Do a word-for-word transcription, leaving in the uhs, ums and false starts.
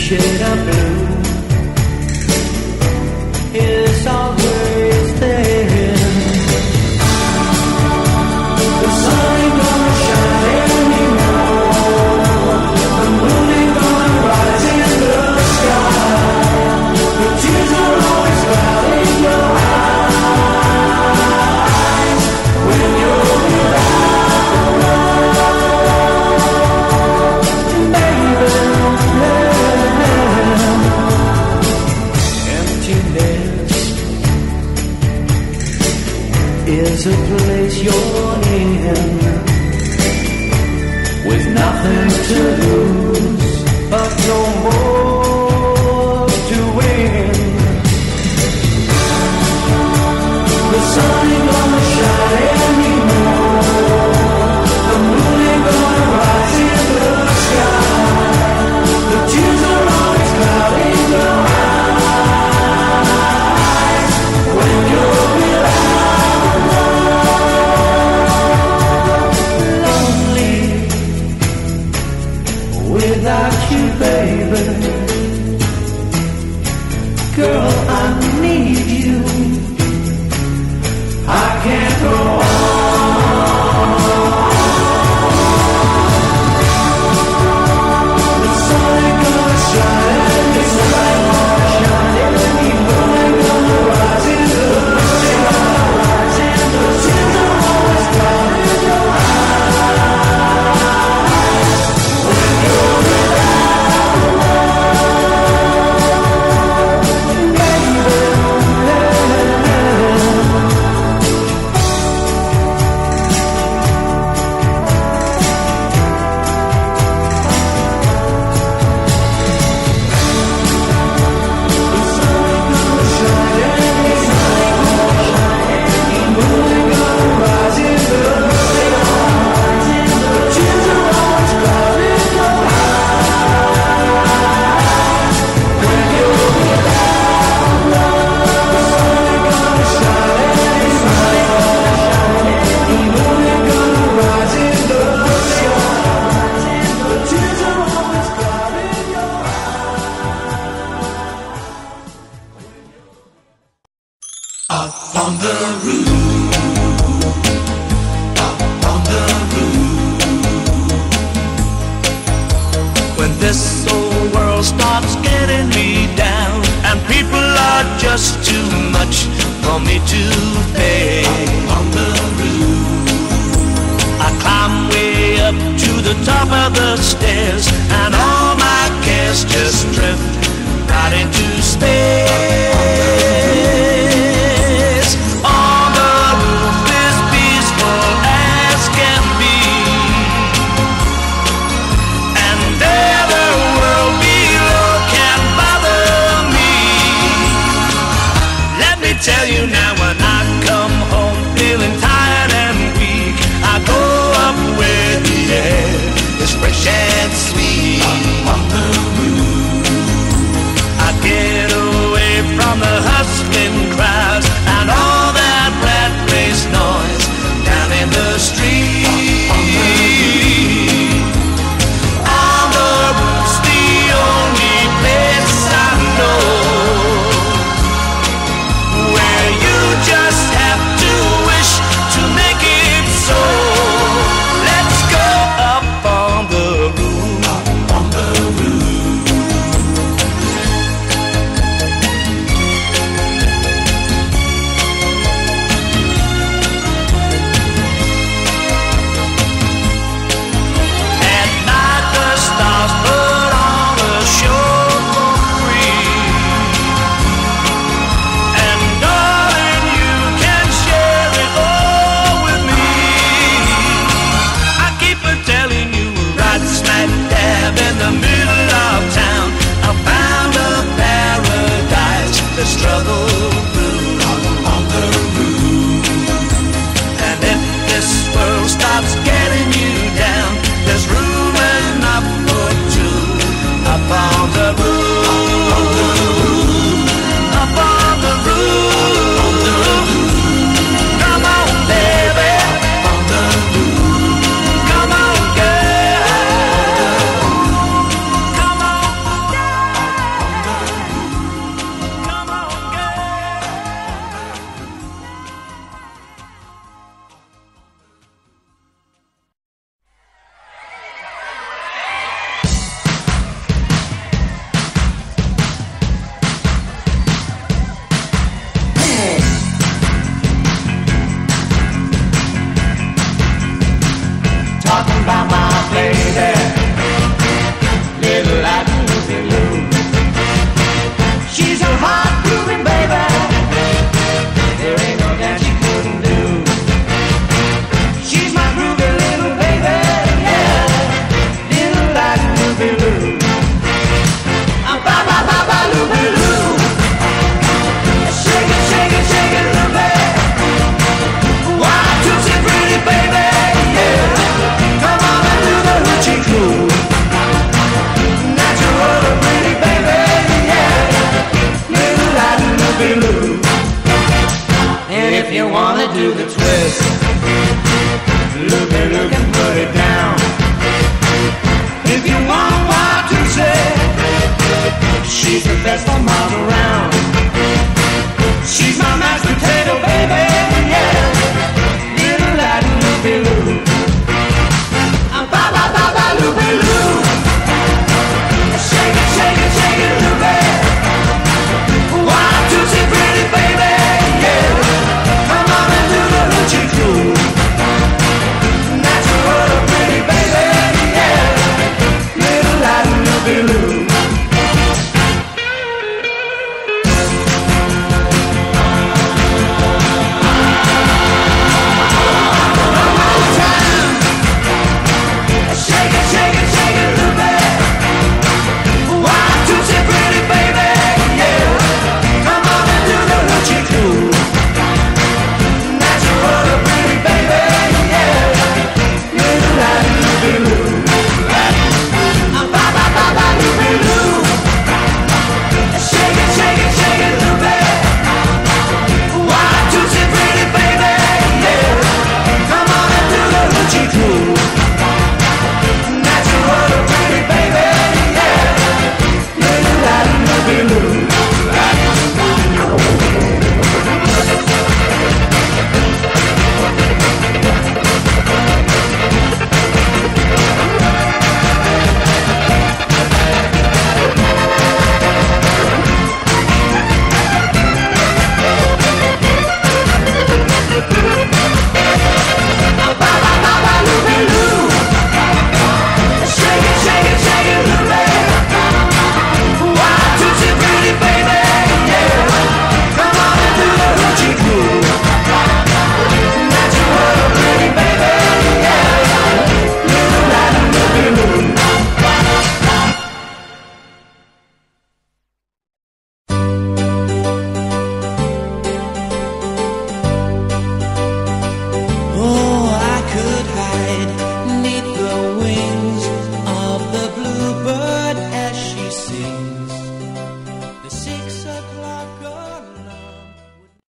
shade of blue is always there. The sun ain't gonna shine anymore. The moon ain't gonna rise in the sky. The tears are always clouding your eyes when you're without love, baby. Emptiness is a place you're in with nothing to lose but no more to win. The sun ain't gonna shine anymore. The moon ain't gonna rise in the sky. The tears are always clouding your eyes when you're without love. Lonely without you, baby. Girl, I need you. I can't go on. The sun ain't gonna shine, the sun ain't gonna shine anymore. Ain't gonna rise in the sky. The tears are always clouding your eyes when you're without love, baby. Fresh and sweet. podcast.